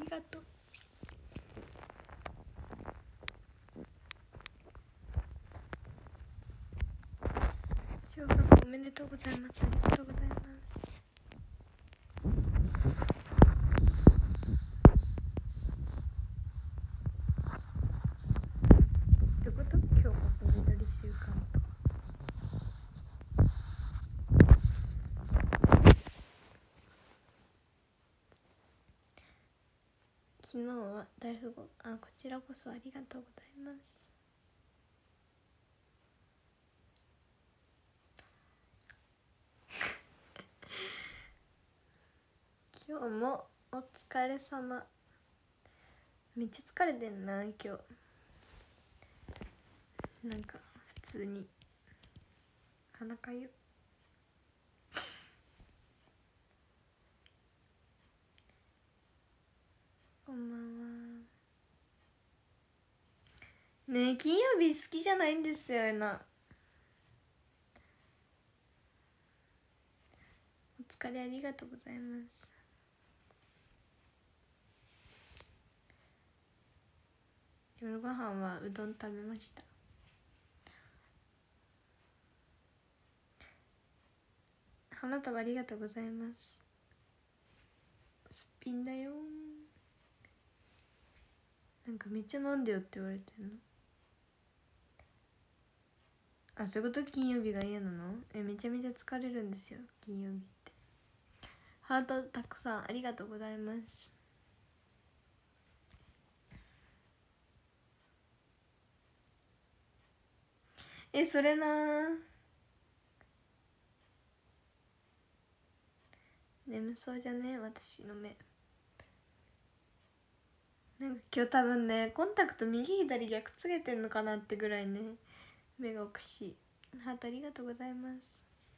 がとう。小学校おめでとうございます。ありがとうございます。どういうこと？今日こそ緑週間と。昨日は大富豪、こちらこそありがとうございます。今日もお疲れ様。めっちゃ疲れてんな今日。なんか普通に鼻かゆ。こんばんは。ねえ、金曜日好きじゃないんですよな。お疲れありがとうございます。夜ご飯はうどん食べました。花束ありがとうございます。すっぴんだよ。なんかめっちゃ飲んでよって言われてんの。あ、そういうこと？金曜日が嫌なの？めちゃめちゃ疲れるんですよ金曜日って。ハートたくさんありがとうございます。それなー。眠そうじゃね私の目。なんか今日多分ねコンタクト右左逆つけてんのかなってぐらいね目がおかしい。ハートありがとうございます。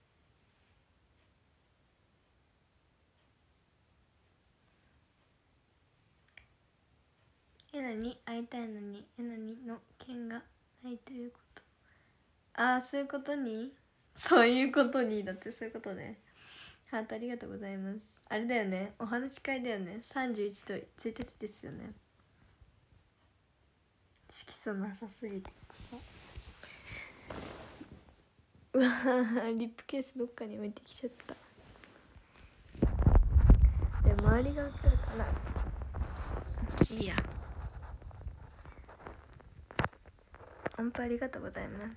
何会いたいのに何の件がないということ。そういうことにそういうことにだって。そういうことね。ハートありがとうございます。あれだよね、お話し会だよね。31と1日ですよね。色素なさすぎてさ。うわリップケースどっかに置いてきちゃった。で周りが映るからいいや。音符ありがとうございます。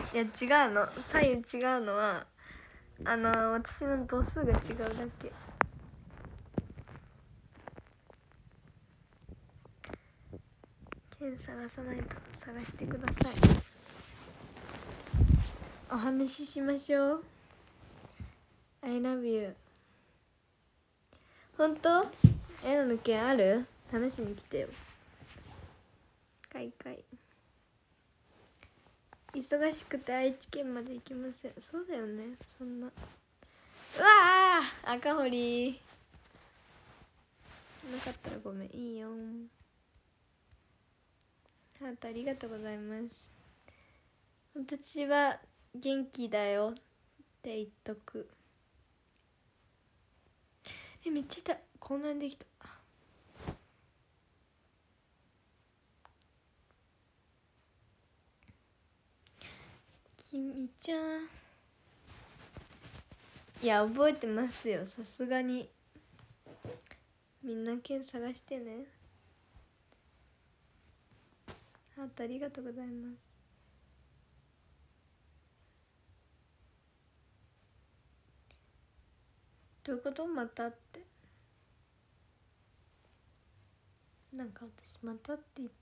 いや違うの、左右違うのは私の度数が違うだけ。剣探さないと。探してください。お話ししましょう。 I love you。 本当？の件ある？話しに来てよ。かいかい。忙しくて愛知県まで行きません。そうだよね。そんな。うわー赤堀なかったらごめん。いいよ。ハートありがとうございます。私は元気だよって言っとく。めっちゃ痛い。こんなにできた。きみちゃん。いや覚えてますよ、さすがに。みんな剣探してね。ハートありがとうございます。どういうこと？またって。なんか私またって言った？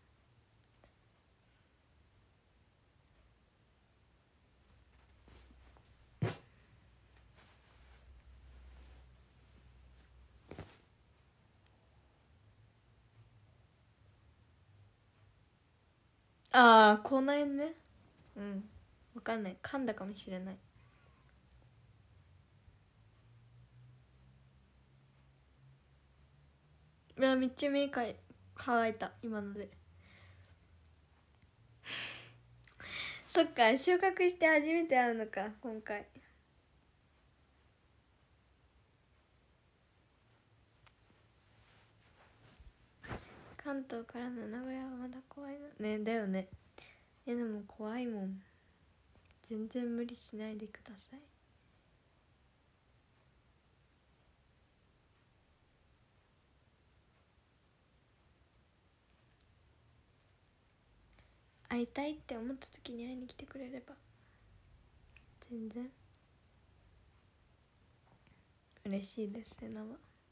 口内炎ね。わかんない、噛んだかもしれない。めっちゃ目乾いた今ので。そっか、収穫して初めて会うのか今回。 関東からの名古屋はまだ怖いのね。だよね。でも怖いもん。全然無理しないでください。会いたいって思った時に会いに来てくれれば全然嬉しいです。なは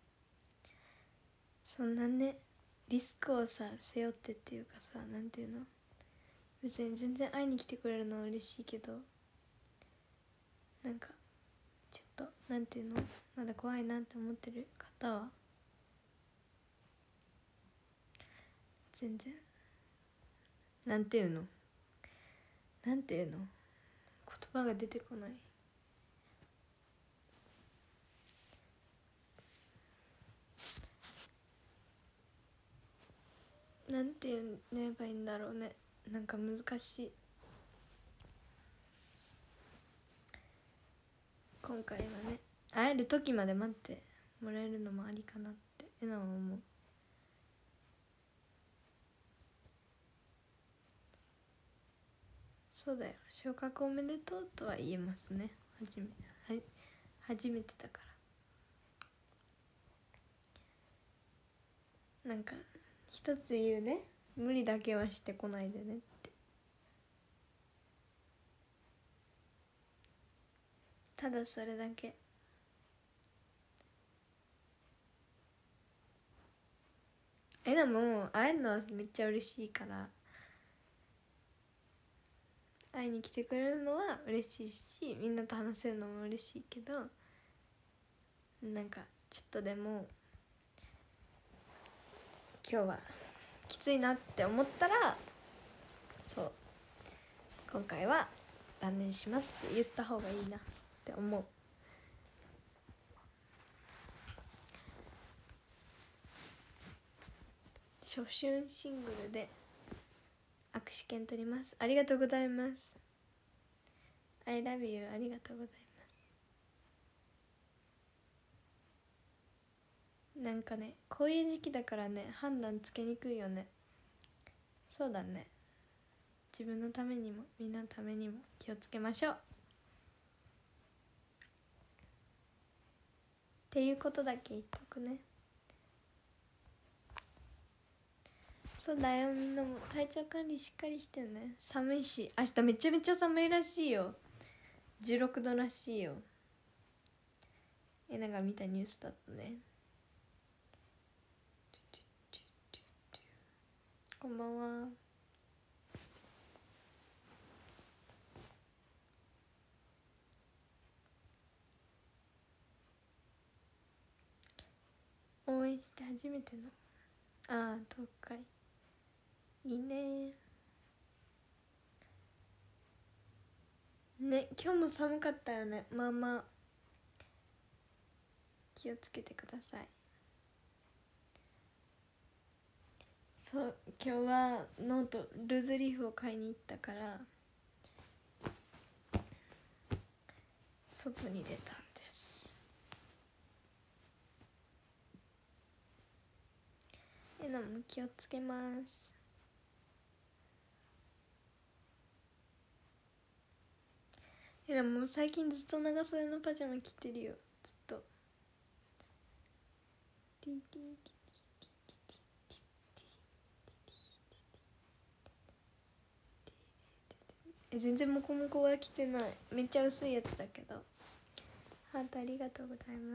そんなね、リスクをさ背負ってっていうかさ、なんていうの、別に全然会いに来てくれるのは嬉しいけど、なんかちょっとなんていうの、まだ怖いなって思ってる方は全然、なんていうの、なんていうの、言葉が出てこない。なんて言えばいいんだろうね。なんか難しい。今回はね、会える時まで待ってもらえるのもありかなって思う。そうだよ、昇格おめでとうとは言えますね。初めてだから。なんか一つ言うね、無理だけはしてこないでねって。ただそれだけ。でも会えるのはめっちゃ嬉しいから、会いに来てくれるのは嬉しいし、みんなと話せるのも嬉しいけど、なんかちょっとでも今日はきついなって思ったら、そう、今回は断念しますって言った方がいいなって思う。初春シングルで握手券取ります。ありがとうございます。 I love you。 ありがとうございます。なんかね、こういう時期だからね、判断つけにくいよね。そうだね、自分のためにもみんなのためにも気をつけましょうっていうことだけ言っとくね。そうだよ、みんなも体調管理しっかりしてね。寒いし、明日めちゃめちゃ寒いらしいよ。16度らしいよ。なんか見たニュースだとね。こんばんは。応援して初めての東海いいね。ね、今日も寒かったよね。まあまあ気をつけてください。そう、今日はノートルーズリーフを買いに行ったから外に出たんです。えなも気をつけます。もう最近ずっと長袖のパジャマ着てるよ、ずっと。全然モコモコは着てない。めっちゃ薄いやつだけど。ハートありがとうございます。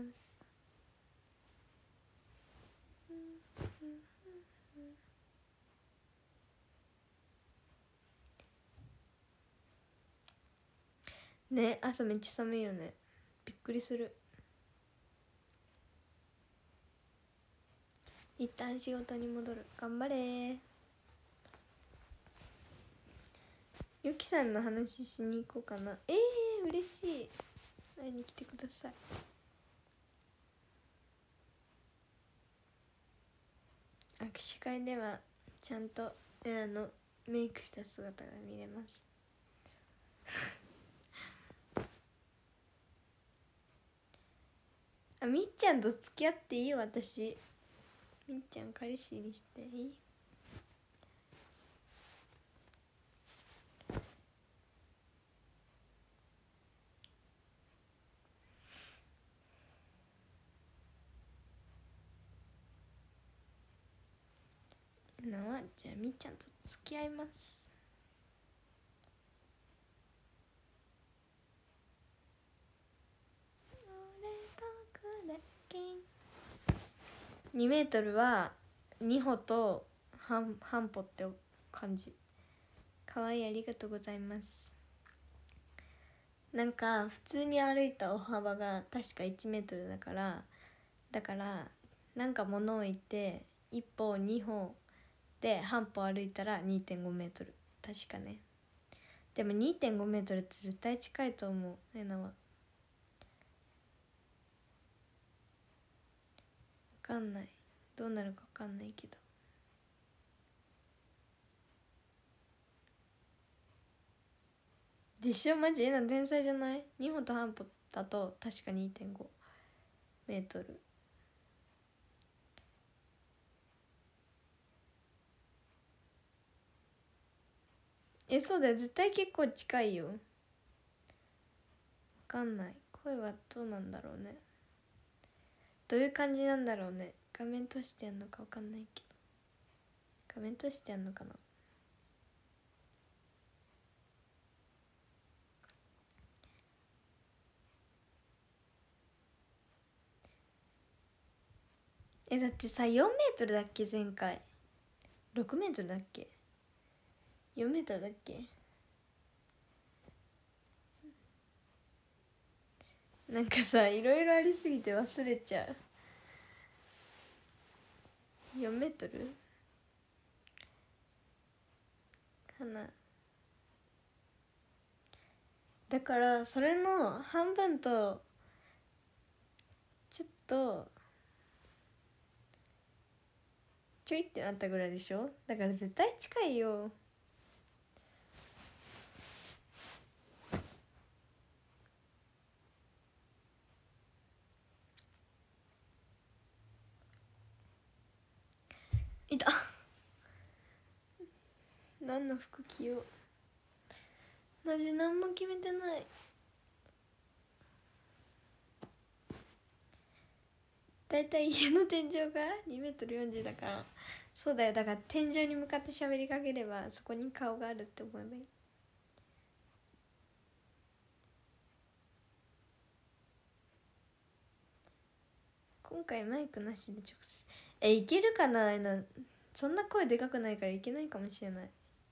ね、朝めっちゃ寒いよね。びっくりする。一旦仕事に戻る。頑張れ。ゆきさんの話しに行こうかな。嬉しい。会いに来てください。握手会ではちゃんとメイクした姿が見れますみっちゃんと付き合っていいよ。私みっちゃん彼氏にしていい。 じゃあみっちゃんと付き合います。2メートルは2歩と半歩って感じ。かわいい、ありがとうございます。なんか普通に歩いた歩幅が確か1メートルだからなんか物を置いて1歩2歩で半歩歩いたら2.5メートル、確かね。でも2.5メートルって絶対近いと思う。えなは分かんない、どうなるか分かんないけど。でしょ、マジえな天才じゃない？ 2 歩と半歩だと確か2.5メートル。そうだよ、絶対結構近いよ。分かんない、声はどうなんだろうね。どういう感じなんだろうね。画面閉してやんのか分かんないけど、画面閉してやんのかな。だってさ、4メートルだっけ前回。6メートルだっけ、4メートルだっけ。なんかさ、いろいろありすぎて忘れちゃう。4メートルかな。だからそれの半分とちょっとちょいってなったぐらいでしょ。だから絶対近いよ。いた何の服着よう。マジ何も決めてない。だいたい家の天井が2メートル40だから。そうだよ、だから天井に向かって喋りかければそこに顔があるって思えばいい。今回マイクなしで直接いけるかな。そんな声でかくないからいけないかもしれない。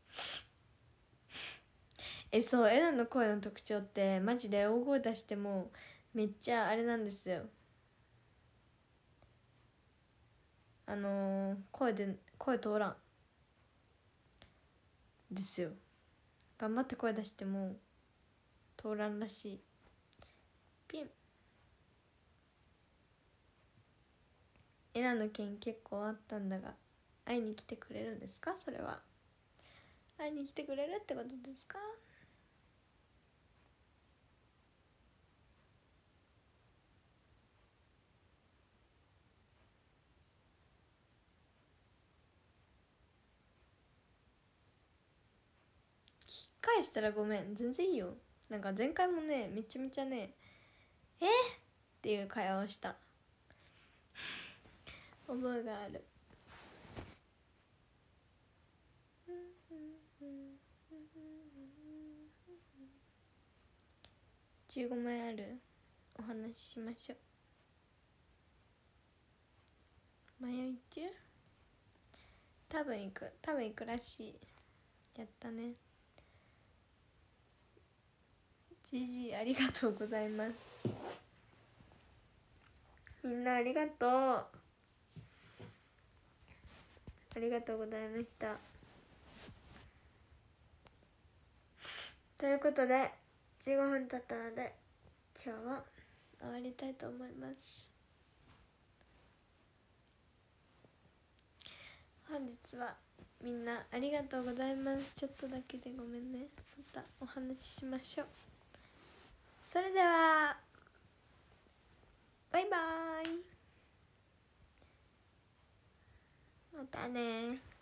そう、エナの声の特徴ってマジで大声出してもめっちゃあれなんですよ。声通らんですよ。頑張って声出しても通らんらしい。ピン。エナの件結構あったんだが会いに来てくれるんですか。それは会いに来てくれるってことですか。返したらごめん、全然いいよ。なんか前回もね、めちゃめちゃねっていう会話をした覚えがある。15枚ある。お話ししましょう。迷い中。多分行くらしい。やったね。GG ありがとうございます。みんなありがとう。ありがとうございました。ということで15分経ったので今日は終わりたいと思います。本日はみんなありがとうございます。ちょっとだけでごめんね。またお話ししましょう。それではバイバーイ。またね。